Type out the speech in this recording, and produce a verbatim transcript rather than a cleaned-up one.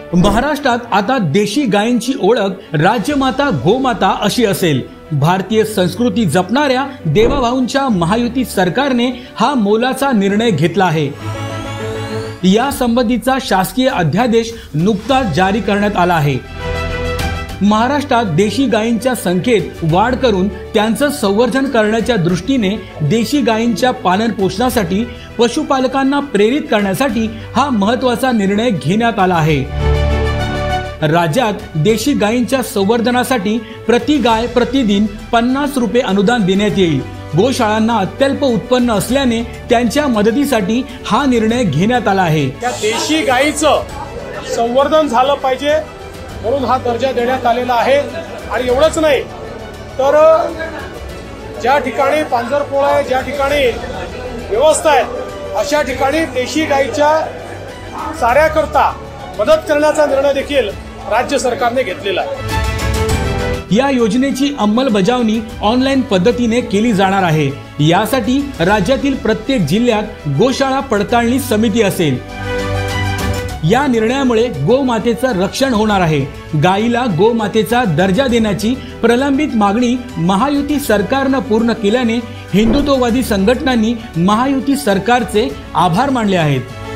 महाराष्ट्रात आता देशी गायींची ओळख राजमाता गोमाता अशी असेल। भारतीय संस्कृती जपणाऱ्या देवाभाऊंच्या महायुती सरकारने हा मोलाचा निर्णय घेतला आहे। या संबंधीचा शासकीय अध्यादेश नुकताच जारी करण्यात आला आहे। महाराष्ट्रात देशी गायींच्या संख्येत वाढ करून त्यांचं संवर्धन करण्याच्या दृष्टीने देशी गायींच्या पालन पोषणासाठी पशुपालकांना प्रेरित करण्यासाठी हा महत्त्वाचा निर्णय घेण्यात आला आहे। राज्यात देशी गायींच्या संवर्धनासाठी प्रति गाय प्रतिदिन पन्नास रुपये अनुदान देण्यात येईल। गोशाळांना अत्यल्प उत्पन्न असल्याने त्यांच्या मदतीसाठी हा निर्णय घेण्यात आला आहे। त्या देशी गायीचं संवर्धन झालं पाहिजे म्हणून हा दर्जा देण्यात आलेला आहे। आणि एवढंच नाही तर ज्या ठिकाणी पांजरपोळ आहे, ज्या ठिकाणी व्यवस्था आहे, अशा ठिकाणी देशी गायीच्या चाऱ्याकरता मदत करण्याचा निर्णय देखील राज्य सरकारने घेतलेला आहे। या योजनेची अंमलबजावणी ऑनलाईन पद्धतीने केली जाणार आहे। यासाठी राज्यातील प्रत्येक जिल्ह्यात गोशाळा पडताळणी समिती असेल। या निर्णयामुळे गोमातेचं रक्षण होणार आहे। गायीला गोमातेचा दर्जा देण्याची प्रलंबित मागणी महायुती सरकारनं पूर्ण केल्याने हिंदुत्ववादी संघटनांनी महायुती सरकारचे आभार मानले आहेत।